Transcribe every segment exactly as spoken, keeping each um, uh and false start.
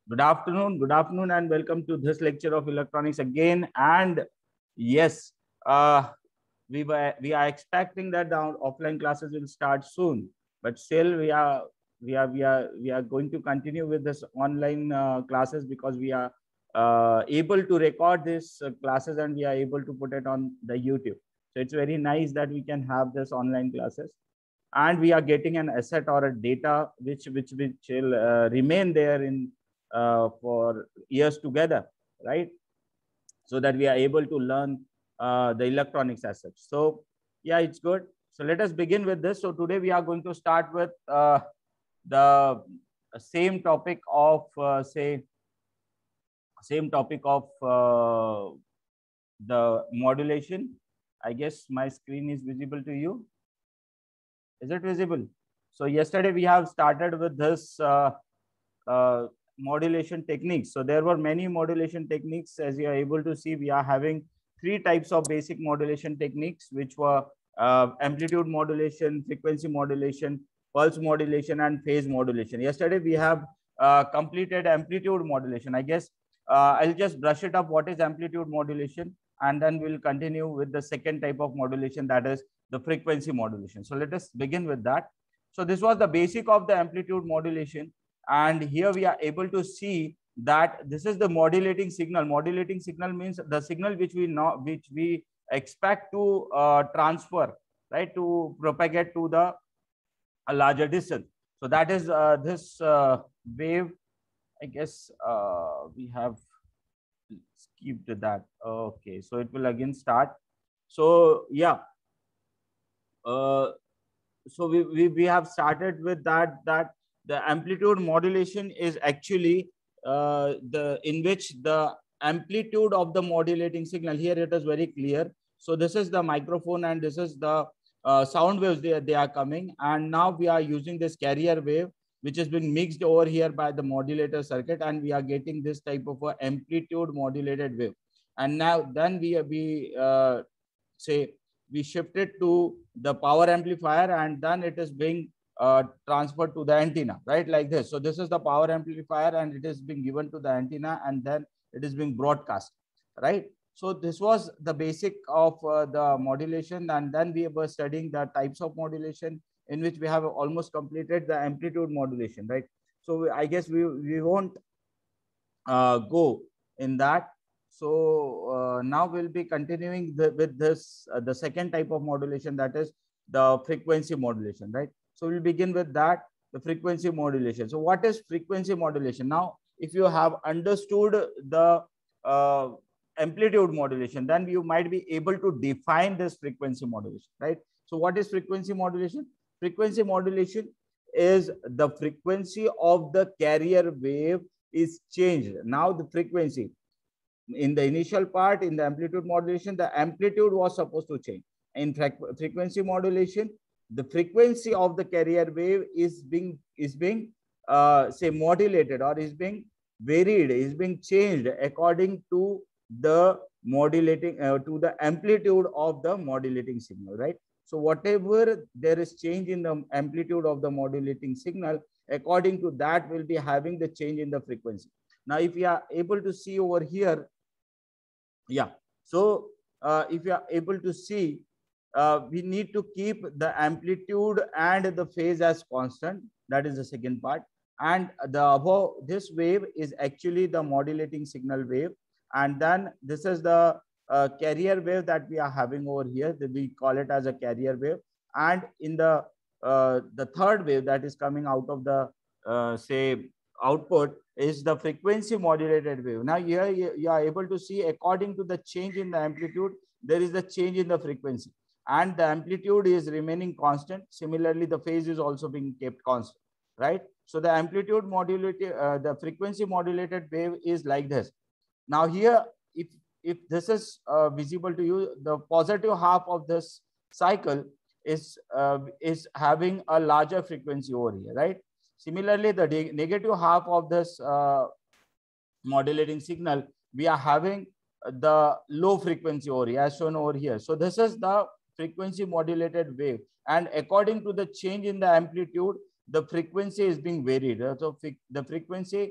Good afternoon, good afternoon, and welcome to this lecture of electronics again. And yes, uh, we were we are expecting that the offline classes will start soon, but still we are we are we are we are going to continue with this online uh, classes because we are uh, able to record these uh, classes and we are able to put it on the YouTube. So it's very nice that we can have this online classes, and we are getting an asset or a data which which which will uh, remain there in uh, for years together, right? So that we are able to learn uh, the electronics as such. So yeah, it's good. So let us begin with this. So today we are going to start with uh, the same topic of uh, say same topic of uh, the modulation. I guess my screen is visible to you. Is it visible? So yesterday we have started with this uh, uh, modulation techniques. So there were many modulation techniques. As you are able to see, we are having three types of basic modulation techniques, which were uh, amplitude modulation, frequency modulation, pulse modulation, and phase modulation. Yesterday we have uh, completed amplitude modulation. I guess uh, I'll just brush it up. What is amplitude modulation? And then we'll continue with the second type of modulation, that is the frequency modulation. So let us begin with that. So this was the basic of the amplitude modulation. And here we are able to see that this is the modulating signal. Modulating signal means the signal which we know, which we expect to uh, transfer, right, to propagate to the a larger distance. So that is uh, this uh, wave. I guess uh, we have skipped that. Okay, so it will again start. So yeah, uh, so we, we we have started with that that the amplitude modulation is actually uh, the in which the amplitude of the modulating signal, here it is very clear. So this is the microphone and this is the uh, sound waves, they, they are coming, and now we are using this carrier wave which has been mixed over here by the modulator circuit, and we are getting this type of a amplitude modulated wave. And now then we we uh, say we shift it to the power amplifier, and then it is being uh, transferred to the antenna, right, like this. So this is the power amplifier and it is being given to the antenna, and then it is being broadcast, right? So this was the basic of uh, the modulation, and then we were studying the types of modulation, in which we have almost completed the amplitude modulation, right? So I guess we we won't uh, go in that. So uh, now we'll be continuing the, with this, uh, the second type of modulation, that is the frequency modulation, right? So we'll begin with that, the frequency modulation. So what is frequency modulation? Now, if you have understood the uh, amplitude modulation, then you might be able to define this frequency modulation, right? So what is frequency modulation? Frequency modulation is the frequency of the carrier wave is changed. Now the frequency in the initial part, in the amplitude modulation, the amplitude was supposed to change. In frequency modulation, the frequency of the carrier wave is being is being uh, say modulated, or is being varied, is being changed according to the modulating uh, to the amplitude of the modulating signal, right? So whatever there is change in the amplitude of the modulating signal, according to that will be having the change in the frequency. Now if you are able to see over here, yeah, so uh, if you are able to see, uh, we need to keep the amplitude and the phase as constant. That is the second part. And the above, this wave is actually the modulating signal wave, and then this is the uh, carrier wave that we are having over here. We call it as a carrier wave. And in the uh, the third wave that is coming out of the uh, say output is the frequency modulated wave. Now here you, you are able to see, according to the change in the amplitude, there is the change in the frequency, and the amplitude is remaining constant. Similarly, the phase is also being kept constant, right? So the amplitude modulated, uh, the frequency modulated wave is like this. Now here, if if this is uh, visible to you, the positive half of this cycle is uh, is having a larger frequency over here, right? Similarly, the negative half of this uh, modulating signal, we are having the low frequency over here, as shown over here. So this is the frequency modulated wave, and according to the change in the amplitude, the frequency is being varied. So the frequency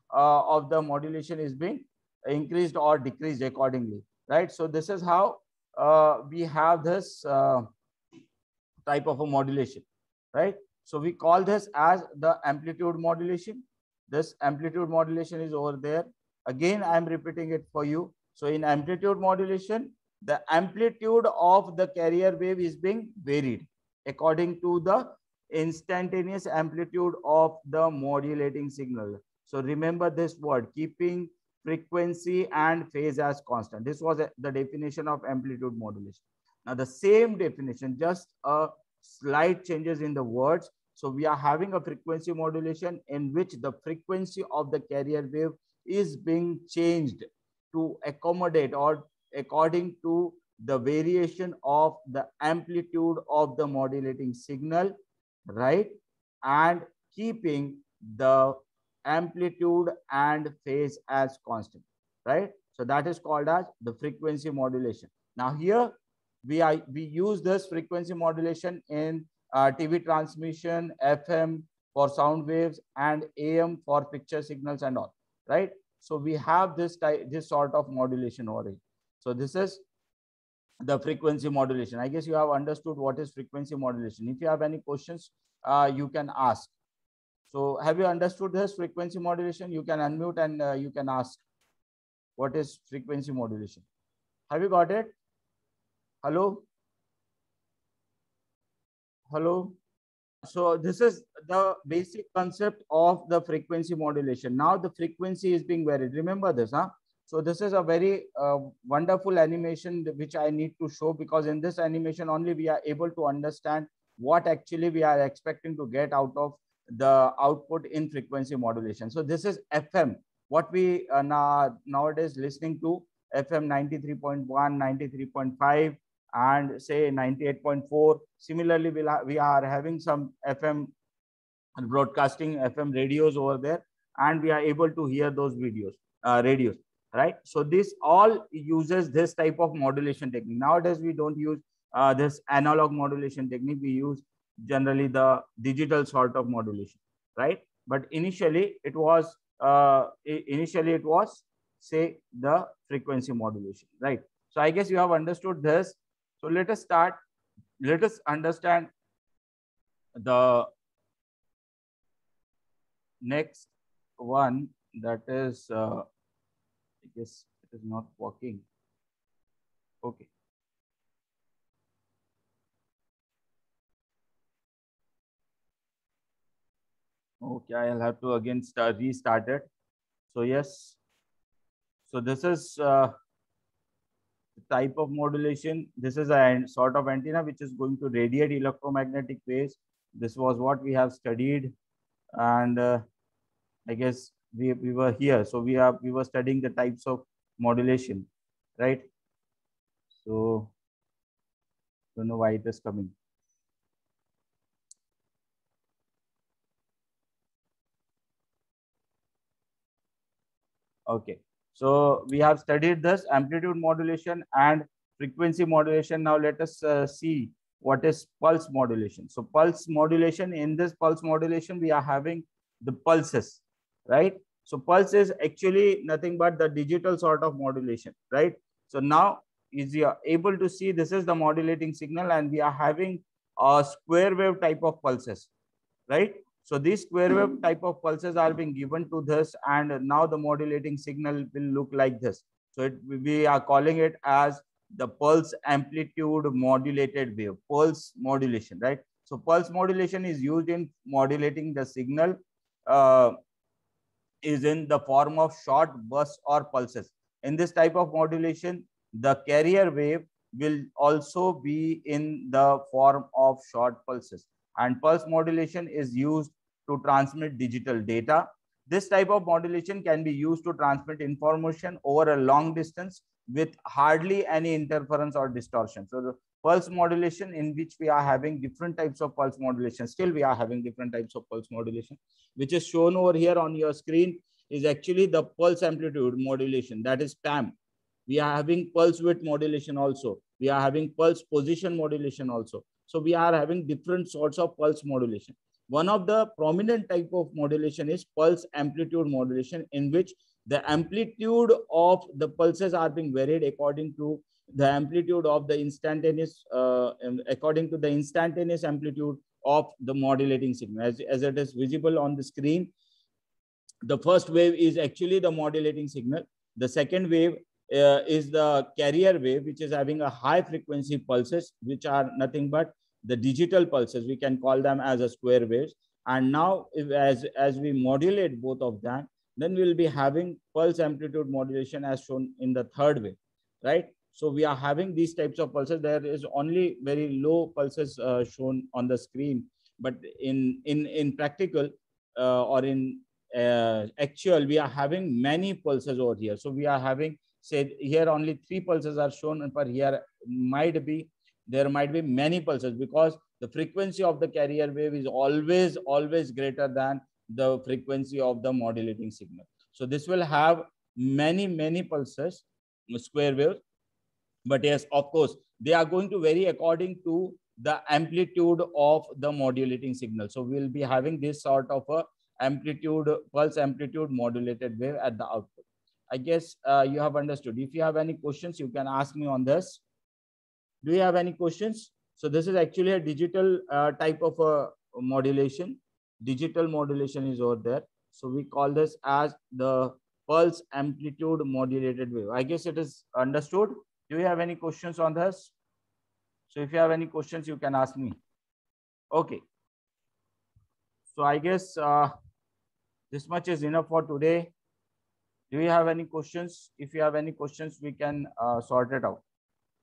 uh, of the modulation is being increased or decreased accordingly, right? So this is how uh, we have this uh, type of a modulation, right? So we call this as the amplitude modulation. This amplitude modulation is over there. Again, I'm repeating it for you. So in amplitude modulation, the amplitude of the carrier wave is being varied according to the instantaneous amplitude of the modulating signal. So remember this word, keeping frequency and phase as constant. This was the definition of amplitude modulation. Now the same definition, just a slight changes in the words. So we are having a frequency modulation in which the frequency of the carrier wave is being changed to accommodate or according to the variation of the amplitude of the modulating signal, right? And keeping the amplitude and phase as constant, right? So that is called as the frequency modulation. Now here we are we use this frequency modulation in uh, T V transmission, F M for sound waves, and A M for picture signals and all, right? So we have this type, this sort of modulation over here. So this is the frequency modulation. I guess you have understood what is frequency modulation. If you have any questions, uh, you can ask. So have you understood this frequency modulation? You can unmute and uh, you can ask what is frequency modulation. Have you got it? Hello? Hello? So this is the basic concept of the frequency modulation. Now the frequency is being varied. Remember this, huh? So this is a very uh, wonderful animation which I need to show, because in this animation only we are able to understand what actually we are expecting to get out of the output in frequency modulation. So this is F M, what we uh, now, nowadays listening to F M ninety-three point one, ninety-three point five, and say ninety-eight point four. Similarly, we'll we are having some F M broadcasting, F M radios over there, and we are able to hear those videos, uh, radios, right? So this all uses this type of modulation technique. Nowadays, we don't use uh, this analog modulation technique. We use generally the digital sort of modulation, right? But initially, it was uh, initially it was say the frequency modulation, right? So I guess you have understood this. So let us start. Let us understand the next one, that is, uh, I guess it is not working. Okay. Okay, I'll have to again start, restart it. So yes. So this is uh, type of modulation. This is a sort of antenna which is going to radiate electromagnetic waves. This was what we have studied, and uh, I guess we, we were here. So we are we were studying the types of modulation, right? So don't know why it is coming. Okay. So we have studied this amplitude modulation and frequency modulation. Now let us uh, see what is pulse modulation. So pulse modulation, in this pulse modulation, we are having the pulses, right? So pulse is actually nothing but the digital sort of modulation, right? So now is you are able to see, this is the modulating signal, and we are having a square wave type of pulses, right? So these square wave type of pulses are being given to this, and now the modulating signal will look like this. So it, we are calling it as the pulse amplitude modulated wave, pulse modulation, right? So pulse modulation is used in modulating the signal, uh, is in the form of short bursts or pulses. In this type of modulation, the carrier wave will also be in the form of short pulses. And pulse modulation is used to transmit digital data. This type of modulation can be used to transmit information over a long distance with hardly any interference or distortion. So the pulse modulation, in which we are having different types of pulse modulation, still we are having different types of pulse modulation, which is shown over here on your screen, is actually the pulse amplitude modulation, that is P A M. We are having pulse width modulation also. We are having pulse position modulation also. So we are having different sorts of pulse modulation. One of the prominent type of modulation is pulse amplitude modulation, in which the amplitude of the pulses are being varied according to the amplitude of the instantaneous, uh, according to the instantaneous amplitude of the modulating signal. As, as it is visible on the screen, the first wave is actually the modulating signal. The second wave uh, is the carrier wave, which is having a high frequency pulses, which are nothing but the digital pulses. We can call them as a square waves. And now if, as, as we modulate both of them, then we will be having pulse amplitude modulation as shown in the third wave, right? So we are having these types of pulses. There is only very low pulses uh, shown on the screen, but in, in, in practical uh, or in uh, actual, we are having many pulses over here. So we are having, say here only three pulses are shown, but here might be, there might be many pulses, because the frequency of the carrier wave is always, always greater than the frequency of the modulating signal. So this will have many, many pulses, square waves. But yes, of course, they are going to vary according to the amplitude of the modulating signal. So we'll be having this sort of a amplitude, pulse amplitude modulated wave at the output. I guess uh, you have understood. If you have any questions, you can ask me on this. Do you have any questions? So this is actually a digital uh, type of a modulation. Digital modulation is over there. So we call this as the pulse amplitude modulated wave. I guess it is understood. Do you have any questions on this? So if you have any questions, you can ask me. Okay. So I guess uh, this much is enough for today. Do you have any questions? If you have any questions, we can uh, sort it out.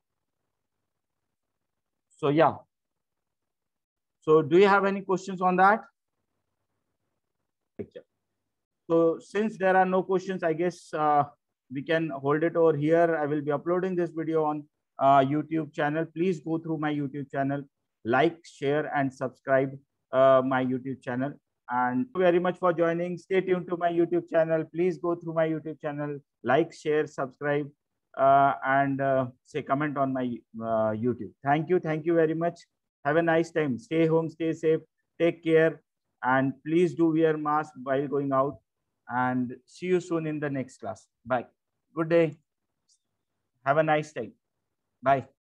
So yeah. So do you have any questions on that? So since there are no questions, I guess uh, we can hold it over here. I will be uploading this video on uh, YouTube channel. Please go through my YouTube channel, like, share, and subscribe uh, my YouTube channel. And thank you very much for joining. Stay tuned to my YouTube channel. Please go through my YouTube channel, like, share, subscribe, uh, and uh, say comment on my uh, YouTube. Thank you. Thank you very much. Have a nice time. Stay home, stay safe, take care, and please do wear mask while going out. And see you soon in the next class. Bye. Good day. Have a nice time. Bye.